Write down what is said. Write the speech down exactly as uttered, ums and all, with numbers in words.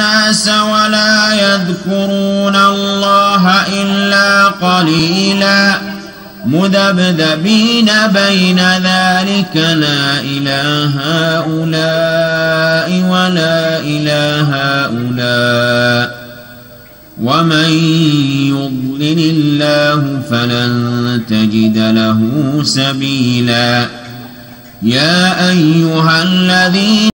الناس ولا يذكرون الله إلا قليلا مذبذبين بين ذلك لا إله هؤلاء ولا إله هؤلاء ومن يضلل الله فلن تجد له سبيلا. يا أيها الذين